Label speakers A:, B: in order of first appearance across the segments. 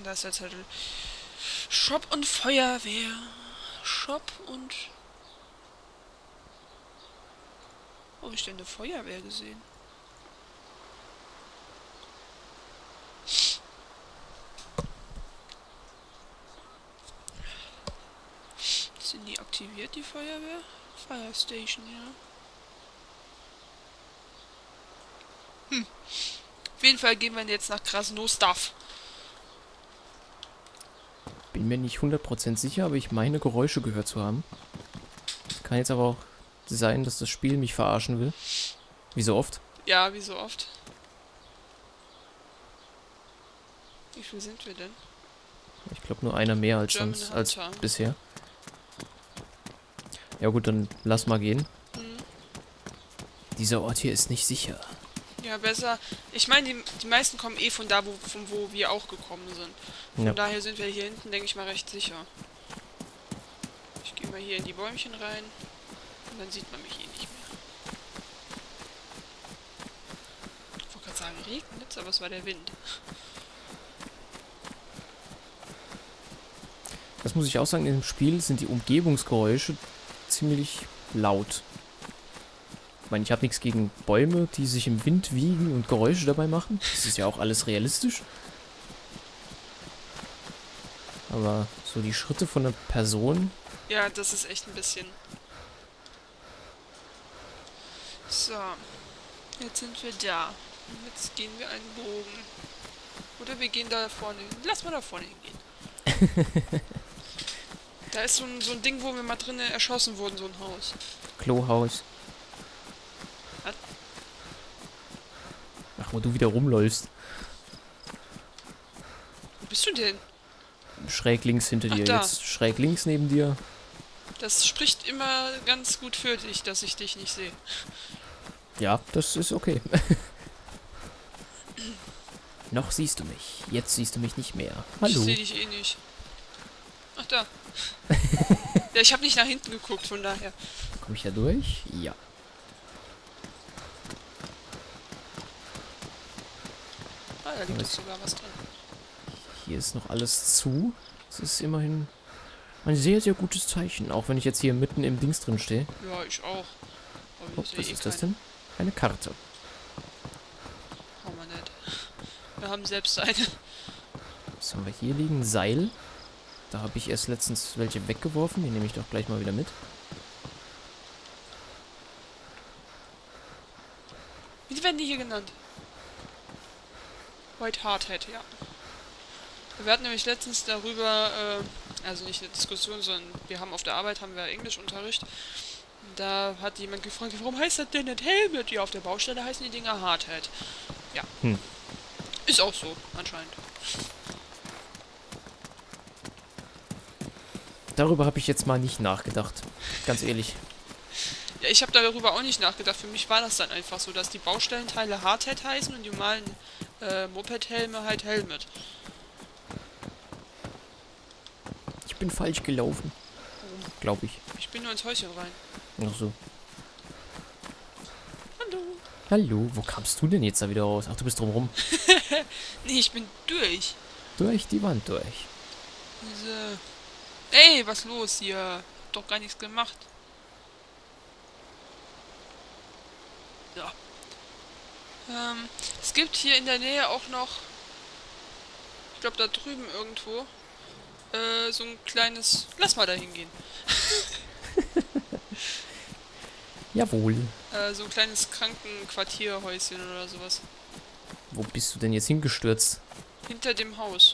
A: da ist der Zettel. Shop und Feuerwehr. Shop und... Wo habe ich denn eine Feuerwehr gesehen? Sind die aktiviert, die Feuerwehr? Fire Station, ja. Auf jeden Fall gehen wir jetzt nach Krasnostav.
B: Bin mir nicht 100% sicher, aber ich meine Geräusche gehört zu haben. Kann jetzt aber auch sein, dass das Spiel mich verarschen will. Wie so oft.
A: Ja, wie so oft. Wie viel sind wir denn?
B: Ich glaube nur einer mehr als
A: German
B: sonst, als
A: Hunter.
B: bisher. Ja gut, dann lass mal gehen. Dieser Ort hier ist nicht sicher.
A: Ja, besser. Ich meine, die meisten kommen eh von da, von wo wir auch gekommen sind. Von
B: Ja.
A: daher sind wir hier hinten, denke ich mal, recht sicher. Ich gehe mal hier in die Bäumchen rein. Und dann sieht man mich eh nicht mehr. Ich wollte gerade sagen, regnet, aber es war der Wind.
B: Das muss ich auch sagen, in dem Spiel sind die Umgebungsgeräusche ziemlich laut. Ich meine, ich habe nichts gegen Bäume, die sich im Wind wiegen und Geräusche dabei machen. Das ist ja auch alles realistisch. Aber so die Schritte von einer Person...
A: Ja, das ist echt ein bisschen. So. Jetzt sind wir da. Und jetzt gehen wir einen Bogen. Oder wir gehen da vorne hin. Lass mal da vorne hingehen. Da ist so ein Ding, wo wir mal drinnen erschossen wurden, so ein Haus.
B: Klohaus.
A: Was?
B: Ach, wo du wieder rumläufst.
A: Wo bist du denn?
B: Schräg links hinter
A: Ach,
B: dir.
A: da.
B: Jetzt schräg links neben dir.
A: Das spricht immer ganz gut für dich, dass ich dich nicht sehe.
B: Ja, das ist okay. Noch siehst du mich. Jetzt siehst du mich nicht mehr.
A: Ich
B: Hallo.
A: sehe dich eh nicht. Ach, da. Ja, ich habe nicht nach hinten geguckt, von daher.
B: Komme ich da durch? Ja.
A: Ah, da liegt
B: Was?
A: doch sogar was drin.
B: Hier ist noch alles zu. Das ist immerhin ein sehr, sehr gutes Zeichen. Auch wenn ich jetzt hier mitten im Dings drin stehe.
A: Ja, ich auch. Aber
B: Oh,
A: ich sehe
B: was
A: eh
B: ist das
A: keinen.
B: denn? Eine Karte.
A: Haben wir nicht. Wir haben selbst eine.
B: Was haben wir hier liegen? Seil. Da habe ich erst letztens welche weggeworfen. Die nehme ich doch gleich mal wieder mit.
A: Wie werden die hier genannt? White Hardhead, ja. Wir hatten nämlich letztens darüber, also nicht eine Diskussion, sondern wir haben auf der Arbeit haben wir Englischunterricht. Da hat jemand gefragt, warum heißt das denn nicht Helmet? Ja, auf der Baustelle heißen die Dinger Hardhead. Ja. Ist auch so, anscheinend.
B: Darüber habe ich jetzt mal nicht nachgedacht. Ganz ehrlich.
A: Ja, ich habe darüber auch nicht nachgedacht. Für mich war das dann einfach so, dass die Baustellenteile Hardhead heißen und die normalen Moped-Helme halt Helmet.
B: Ich bin falsch gelaufen. Glaube ich.
A: Ich bin nur ins Häuschen rein.
B: Ach so.
A: Hallo.
B: Hallo, wo kamst du denn jetzt da wieder raus? Ach, du bist drumrum.
A: Nee, ich bin durch.
B: Durch die Wand durch.
A: So. Ey, was los hier? Hab doch gar nichts gemacht. So. Es gibt hier in der Nähe auch noch, ich glaube da drüben irgendwo, so ein kleines, lass mal da hingehen,
B: Jawohl.
A: so ein kleines Krankenquartierhäuschen oder sowas.
B: Wo bist du denn jetzt hingestürzt?
A: Hinter dem Haus.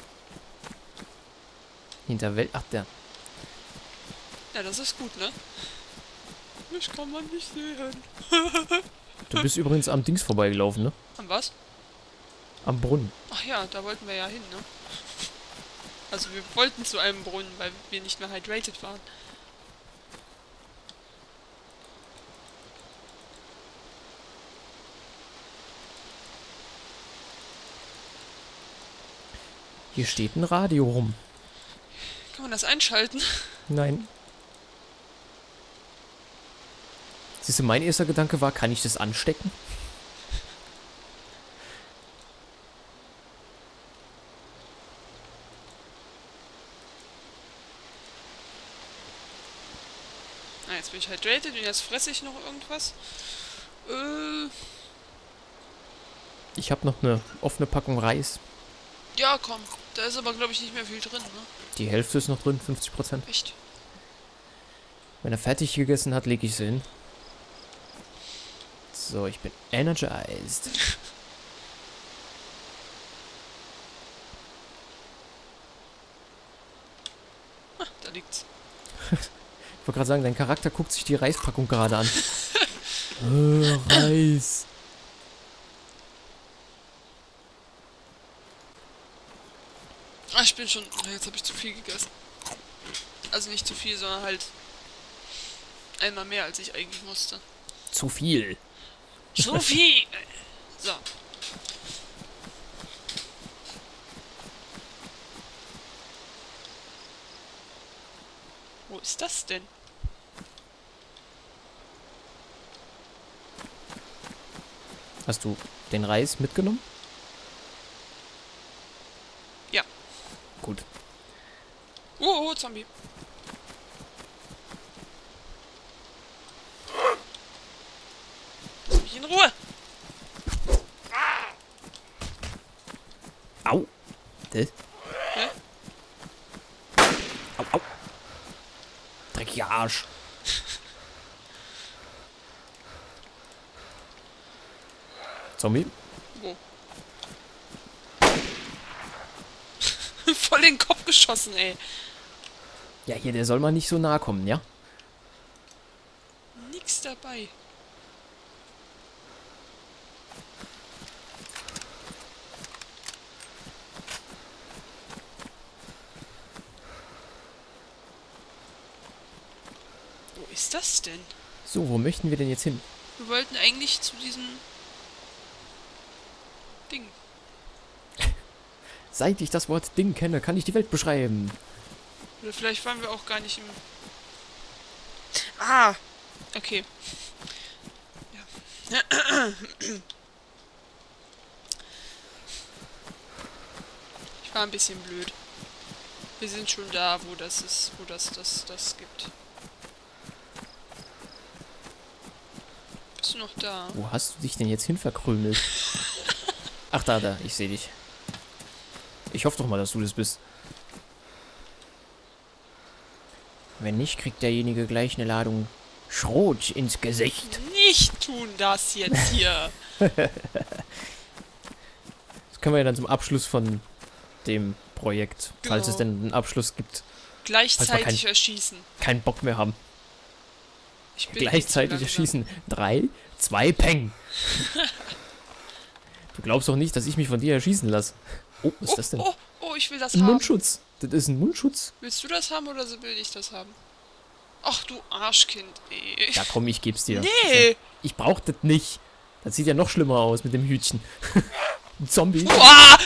B: Hinter Welt. Ach, der.
A: Ja, das ist gut, ne? Mich kann man nicht sehen.
B: Du bist übrigens am Dings vorbeigelaufen, ne?
A: An was?
B: Am Brunnen.
A: Ach ja, da wollten wir ja hin, ne? Also wir wollten zu einem Brunnen, weil wir nicht mehr hydrated waren.
B: Hier steht ein Radio rum.
A: Kann man das einschalten?
B: Nein. Siehst du, mein erster Gedanke war, kann ich das anstecken?
A: jetzt bin ich hydrated und jetzt fresse ich noch irgendwas.
B: Ich habe noch eine offene Packung Reis.
A: Ja, komm. Da ist aber, glaube ich, nicht mehr viel drin, ne?
B: Die Hälfte ist noch drin, 50%.
A: Echt?
B: Wenn er fertig gegessen hat, lege ich sie hin. So, ich bin energized.
A: Da liegt's.
B: Ich wollte gerade sagen, dein Charakter guckt sich die Reispackung gerade an. Reis.
A: Ah, ich bin schon... Jetzt habe ich zu viel gegessen. Also nicht zu viel, sondern halt... einmal mehr, als ich eigentlich musste.
B: Zu viel.
A: Zu viel! So. Wo ist das denn?
B: Hast du den Reis mitgenommen?
A: Ja.
B: Gut.
A: Oh, Zombie. Lass mich in Ruhe.
B: Au. Das?
A: Hä?
B: Au, au. Dreckiger Arsch. Zombie?
A: Wo? Voll in den Kopf geschossen, ey.
B: Ja, hier, der soll mal nicht so nahe kommen, ja?
A: Nix dabei. Wo ist das denn?
B: So, wo möchten wir denn jetzt hin?
A: Wir wollten eigentlich zu diesem Ding.
B: Seit ich das Wort Ding kenne, kann ich die Welt beschreiben.
A: Oder vielleicht waren wir auch gar nicht im... Ah! Okay. Ja. Ich war ein bisschen blöd. Wir sind schon da, wo das ist, wo das gibt. Bist du noch da?
B: Wo hast du dich denn jetzt hin verkrümelt? Ach, da, ich sehe dich. Ich hoffe doch mal, dass du das bist. Wenn nicht, kriegt derjenige gleich eine Ladung Schrot ins Gesicht.
A: Nicht tun das jetzt hier!
B: Das können wir ja dann zum Abschluss von dem Projekt, falls es
A: Genau.
B: denn einen Abschluss gibt,
A: Gleichzeitig erschießen.
B: keinen Bock mehr haben.
A: Ich bin
B: Gleichzeitig
A: nicht zu langsam.
B: erschießen. 3, 2, Peng. Du glaubst doch nicht, dass ich mich von dir erschießen lasse. Oh, was ist das denn?
A: Oh, ich will das
B: Ein
A: haben.
B: Mundschutz. Das ist ein Mundschutz.
A: Willst du das haben oder will ich das haben? Ach du Arschkind, ey.
B: Ja komm, ich geb's dir.
A: Nee!
B: Ich brauch das nicht. Das sieht ja noch schlimmer aus mit dem Hütchen. Ein Zombie.
A: Uah!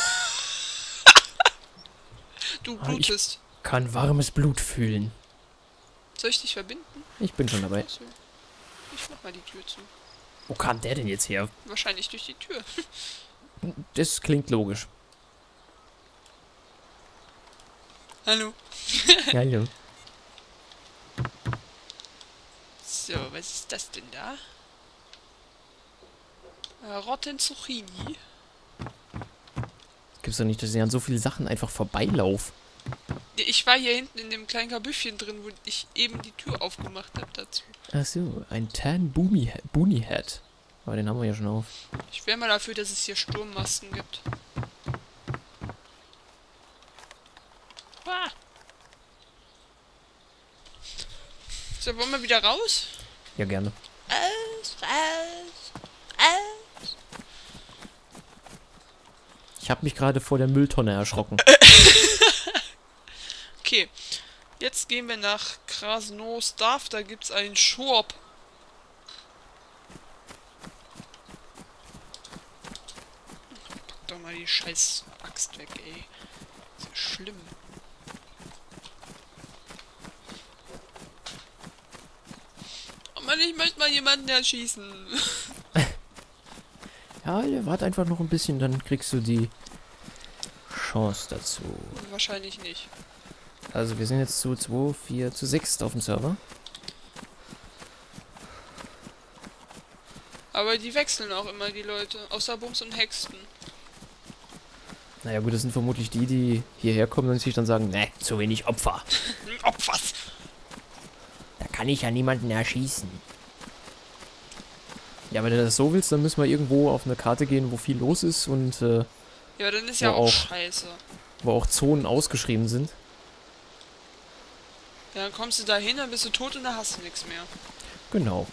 A: Du
B: Ah, ich-
A: blutest.
B: Kann warmes Blut fühlen.
A: Soll ich dich verbinden?
B: Ich bin schon dabei.
A: Achso. Ich mach mal die Tür zu.
B: Wo kam der denn jetzt her?
A: Wahrscheinlich durch die Tür.
B: Das klingt logisch.
A: Hallo.
B: Hallo.
A: So, was ist das denn da? Rotten Zucchini.
B: Gibt's doch nicht, dass ich an so viele Sachen einfach vorbeilaufe.
A: Ich war hier hinten in dem kleinen Kabüffchen drin, wo ich eben die Tür aufgemacht habe dazu.
B: Ach so, ein Tan Boonie Hat. Aber den haben wir ja schon auf.
A: Ich wäre mal dafür, dass es hier Sturmmasken gibt. Ah. So, wollen wir wieder raus?
B: Ja, gerne. Ich habe mich gerade vor der Mülltonne erschrocken.
A: Okay, jetzt gehen wir nach Krasnosdorf, da gibt's einen Shop. Pack doch mal die scheiß Axt weg, ey. Ist ja schlimm. Oh Mann, ich möchte mal jemanden erschießen.
B: Ja, warte einfach noch ein bisschen, dann kriegst du die Chance dazu.
A: Wahrscheinlich nicht.
B: Also wir sind jetzt zu 2, 4, zu 6 auf dem Server.
A: Aber die wechseln auch immer, die Leute. Außer Bums und Hexten.
B: Naja gut, das sind vermutlich die, die hierher kommen und sich dann sagen, ne, zu wenig Opfer.
A: Opfers!
B: Da kann ich ja niemanden erschießen. Ja, wenn du das so willst, dann müssen wir irgendwo auf eine Karte gehen, wo viel los ist und
A: Ja, dann ist
B: Wo
A: ja auch
B: auch.
A: scheiße.
B: wo auch Zonen ausgeschrieben sind.
A: Ja, dann kommst du da hin, dann bist du tot und dann hast du nichts mehr.
B: Genau.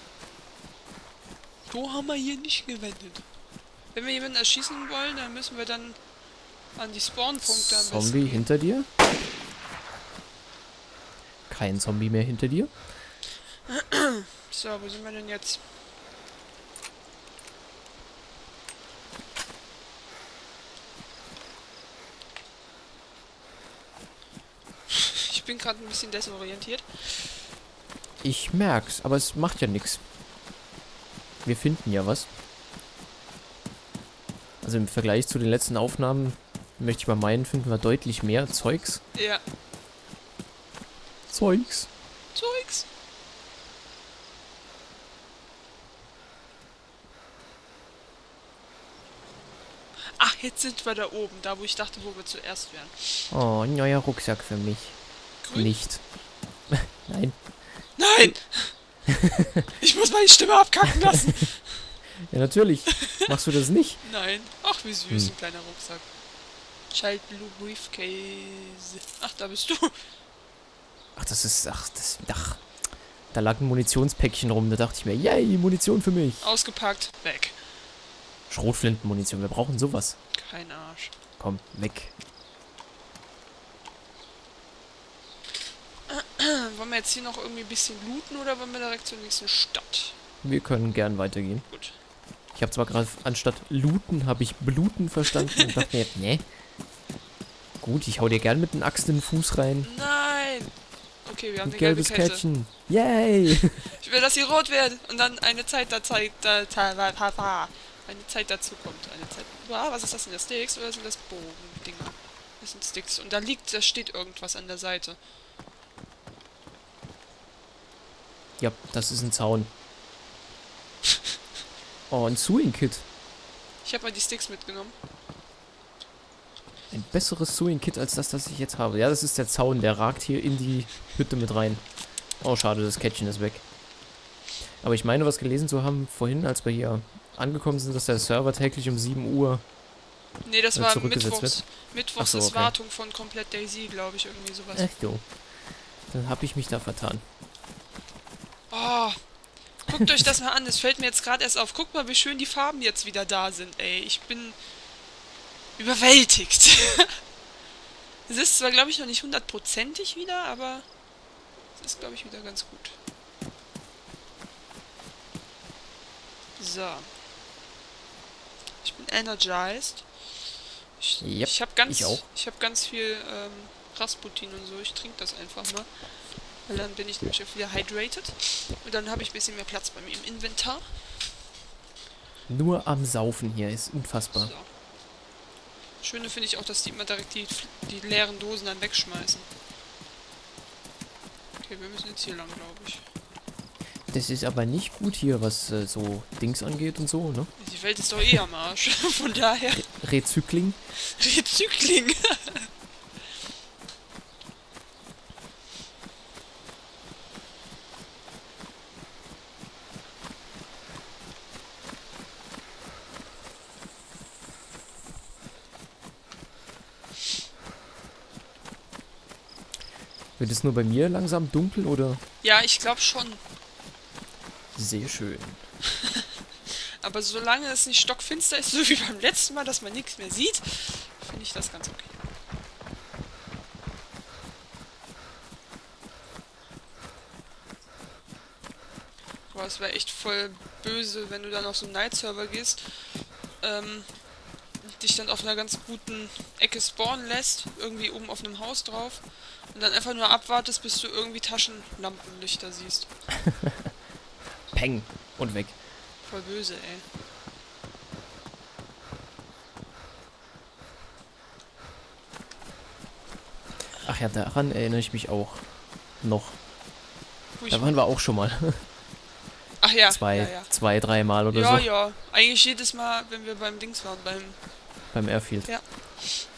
A: So haben wir hier nicht gewendet. Wenn wir jemanden erschießen wollen, dann müssen wir dann an die Spawnpunkte am besten
B: Zombie
A: gehen.
B: hinter dir? Kein Zombie mehr hinter dir?
A: So, wo sind wir denn jetzt? Ich bin gerade ein bisschen desorientiert.
B: Ich merk's, aber es macht ja nichts. Wir finden ja was. Also im Vergleich zu den letzten Aufnahmen möchte ich mal meinen, finden wir deutlich mehr Zeugs.
A: Ja.
B: Zeugs.
A: Zeugs. Ach, jetzt sind wir da oben, da wo ich dachte, wo wir zuerst wären.
B: Oh, ein neuer Rucksack für mich.
A: Grün?
B: Nicht. Nein.
A: Nein! Ich muss meine Stimme abkacken lassen.
B: Ja, natürlich. Machst du das nicht?
A: Nein. Ach, wie süß, ein kleiner Rucksack. Child Blue Briefcase. Ach, da bist du.
B: Ach, das ist... Ach. Da lag ein Munitionspäckchen rum. Da dachte ich mir, yay, Munition für mich.
A: Ausgepackt, weg.
B: Schrotflintenmunition, wir brauchen sowas.
A: Kein Arsch.
B: Komm, weg.
A: Wollen wir jetzt hier noch irgendwie ein bisschen looten oder wollen wir direkt zur nächsten Stadt?
B: Wir können gern weitergehen.
A: Gut.
B: Ich habe zwar gerade anstatt looten, habe ich bluten verstanden und dachte mir, ne. Gut, ich hau dir gern mit den Axt in den Fuß rein.
A: Nein! Okay, wir haben
B: Ein
A: eine gelbe
B: gelbes
A: Kette.
B: Kettchen. Yay!
A: Ich will, dass sie rot wird und dann eine Zeit eine Zeit dazu kommt. Eine Zeit. Wow, was ist das denn? Das Sticks oder sind das Bogen-Dinger? Das sind Sticks. Und da steht irgendwas an der Seite.
B: Ja, das ist ein Zaun. Oh, ein Sewing-Kit.
A: Ich habe mal die Sticks mitgenommen.
B: Ein besseres Sewing-Kit als das ich jetzt habe. Ja, das ist der Zaun, der ragt hier in die Hütte mit rein. Oh, schade, das Kettchen ist weg. Aber ich meine, was gelesen zu haben vorhin, als wir hier angekommen sind, dass der Server täglich um 7 Uhr
A: Nee, das war
B: zurückgesetzt
A: Mittwochs. Mittwochs
B: Ach so,
A: ist
B: okay.
A: Wartung von komplett Daisy, glaube ich, irgendwie sowas.
B: Ach so. Dann habe ich mich da vertan.
A: Oh, guckt euch das mal an, es fällt mir jetzt gerade erst auf. Guckt mal, wie schön die Farben jetzt wieder da sind, ey. Ich bin überwältigt. Es ist zwar, glaube ich, noch nicht 100%ig wieder, aber es ist, glaube ich, wieder ganz gut. So. Ich bin energized.
B: Yep,
A: ich habe
B: ich auch.
A: hab ganz viel Rasputin und so. Ich trinke das einfach mal. Weil dann bin ich nämlich auch wieder hydrated. Und dann habe ich ein bisschen mehr Platz bei mir im Inventar.
B: Nur am Saufen hier, ist unfassbar.
A: So. Schöne finde ich auch, dass die immer direkt die leeren Dosen dann wegschmeißen. Okay, wir müssen jetzt hier lang, glaube ich.
B: Das ist aber nicht gut hier, was so Dings angeht und so, ne?
A: Die Welt ist doch eh am Arsch. Von daher.
B: Rezykling.
A: Rezykling.
B: Wird es nur bei mir langsam dunkel oder?
A: Ja, ich glaube schon.
B: Sehr schön.
A: Aber solange es nicht stockfinster ist, so wie beim letzten Mal, dass man nichts mehr sieht, finde ich das ganz okay. Boah, es wäre echt voll böse, wenn du dann auf so einen Night-Server gehst, dich dann auf einer ganz guten Ecke spawnen lässt, irgendwie oben auf einem Haus drauf, und dann einfach nur abwartest, bis du irgendwie Taschenlampenlichter siehst.
B: Peng. Und weg.
A: Voll böse, ey.
B: Ach ja, daran erinnere ich mich auch noch.
A: Wo
B: Da waren wir auch schon mal.
A: Ach ja, ja, ja.
B: Zwei, dreimal oder
A: Ja,
B: so
A: ja. Eigentlich jedes Mal, wenn wir beim Dings waren,
B: beim Airfield.
A: Ja.